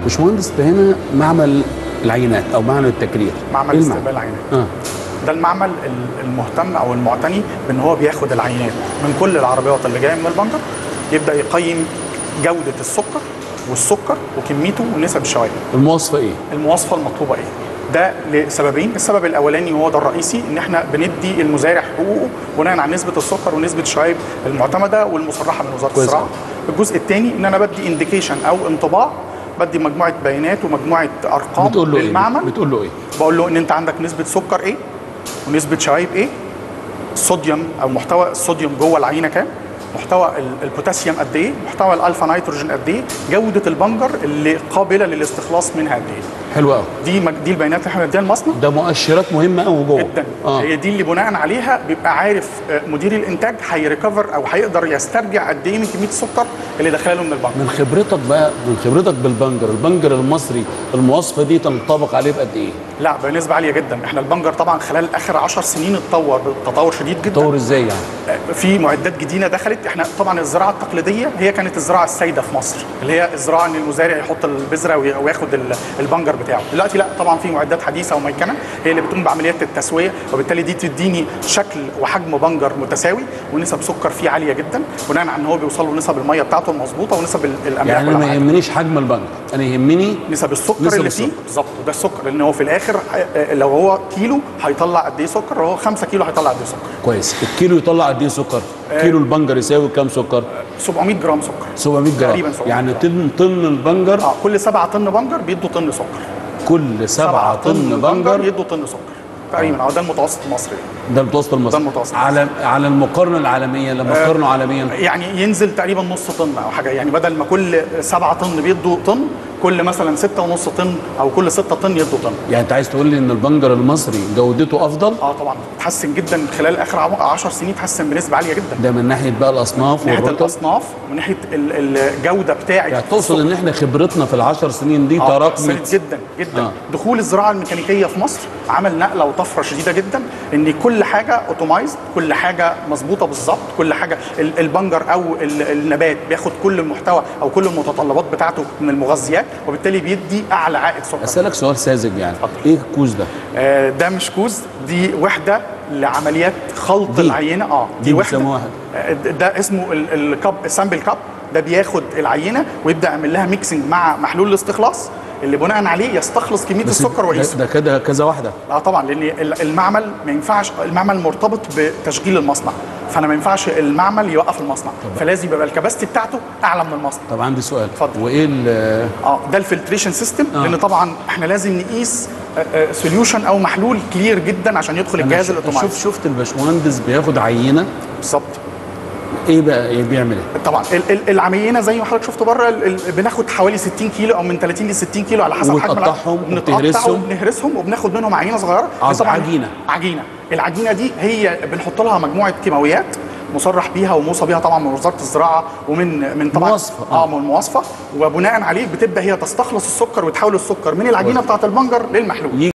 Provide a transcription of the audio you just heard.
باشمهندس ده هنا معمل العينات او معمل التكرير. معمل استقبال العينات. ده المعمل المهتم او المعتني بان هو بياخد العينات من كل العربيات اللي جايه من البنجر، يبدا يقيم جوده السكر والسكر وكميته ونسب الشوائب. المواصفه ايه؟ المواصفه المطلوبه ايه؟ ده لسببين. السبب الاولاني وهو ده الرئيسي، ان احنا بندي المزارع حقوقه بناء على نسبه السكر ونسبه الشوائب المعتمده والمصرحه من وزاره الزراعه. الجزء الثاني ان انا بدي انديكيشن او انطباع، بدي مجموعه بيانات ومجموعه ارقام للمعمل. بتقول له ايه؟ بقول له ان انت عندك نسبه سكر ايه ونسبه شوائب ايه، الصوديوم او محتوى الصوديوم جوه العينه كام، محتوى البوتاسيوم قد ايه، محتوى الالفا نيتروجين قد ايه، جوده البنجر اللي قابله للاستخلاص منها قد ايه. حلو قوي. دي البيانات اللي احنا بنديها للمصنع. ده مؤشرات مهمه قوي جوه جدا. هي دي اللي بناء عليها بيبقى عارف مدير الانتاج هيريكفر او هيقدر يسترجع قد ايه من كميه السكر اللي داخله له من البنجر. من خبرتك بقى، من خبرتك بالبنجر، البنجر المصري المواصفه دي تنطبق عليه بقد ايه؟ لا بنسبه عاليه جدا. احنا البنجر طبعا خلال اخر 10 سنين اتطور بتطور شديد جدا. اتطور ازاي يعني؟ في معدات جديده دخلت. احنا طبعا الزراعه التقليديه هي كانت الزراعه السائده في مصر، اللي هي الزراعه ان المزارع يحط البذره وياخد البنجر بتاعه. دلوقتي لا، طبعا في معدات حديثه وميكنه هي اللي بتقوم بعمليات التسويه، وبالتالي دي تديني شكل وحجم بنجر متساوي ونسب سكر فيه عاليه جدا، بناء على ان هو بيوصل له نسب الميه بتاعته المظبوطه ونسب الاملاح. يعني انا ما يهمنيش حجم البنجر، انا يهمني نسب السكر اللي فيه بالظبط. وده السكر، لان هو في الاخر لو هو كيلو هيطلع قد ايه سكر، لو هو 5 كيلو هيطلع قد ايه سكر. كويس. الكيلو يطلع قد ايه سكر؟ كيلو البنجر يساوي كام سكر؟ 700 جرام سكر. 700 جرام تقريبا 700 يعني جرام. طن البنجر. كل 7 طن بنجر بيدوا طن سكر. كل 7 طن بنجر يدوا طن سكر تقريبا. ده المتوسط المصري. ده المتوسط المصري. ده المتوسط على المقارنه العالميه، لما تقارنه عالميا يعني ينزل تقريبا نص طن او حاجه. يعني بدل ما كل 7 طن بيدوا طن، كل مثلا 6.5 طن او كل 6 طن يدوا طن. يعني انت عايز تقول لي ان البنجر المصري جودته افضل؟ طبعا اتحسن جدا خلال اخر 10 سنين، اتحسن بنسبه عاليه جدا. ده من ناحيه بقى الاصناف، من ناحيه الاصناف ومن ناحيه الجوده بتاعه. يعني تقصد ان احنا خبرتنا في ال10 سنين دي تراكمت جدا جدا. دخول الزراعه الميكانيكيه في مصر عمل نقله وطفره شديده جدا، ان كل حاجه اوتومايزد، كل حاجه مظبوطه بالظبط، كل حاجه البنجر او النبات بياخد كل المحتوى او كل المتطلبات بتاعته من المغذيات، وبالتالي بيدي اعلى عائد سكر. اسالك سؤال ساذج يعني، ايه الكوز ده؟ ده مش كوز، دي وحده لعمليات خلط العينه. دي وحده. ده اسمه الكاب، السامبل كاب. ده بياخد العينه ويبدا يعمل لها ميكسنج مع محلول الاستخلاص اللي بناء عليه يستخلص كميه السكر ويقيسه. ده كده كذا واحده. طبعا، لان المعمل ما ينفعش، المعمل مرتبط بتشغيل المصنع، فانا ما ينفعش المعمل يوقف المصنع، فلازم يبقى الكباستي بتاعته اعلى من المصنع. طب عندي سؤال. اتفضل. وايه ده الفلتريشن سيستم. لان طبعا احنا لازم نقيس سوليوشن او محلول كلير جدا عشان يدخل الجهاز الاوتوماتيك. شفت الباشمهندس بياخد عينه بالظبط. ايه بقى بيعمل ايه؟ طبعا العمينه زي ما حضرتك شفت بره، بناخد حوالي 60 كيلو او من 30 ل 60 كيلو على حسب حجم العينه، وبنهرسهم وبناخد منهم عينه صغيره. طبعا عجينه. العجينه دي هي بنحط لها مجموعه كيماويات مصرح بيها وموصى بيها طبعا من وزاره الزراعه ومن طبعا مواصفه. من المواصفه، وبناء عليه بتبدا هي تستخلص السكر وتحول السكر من العجينه بتاعه البنجر للمحلول.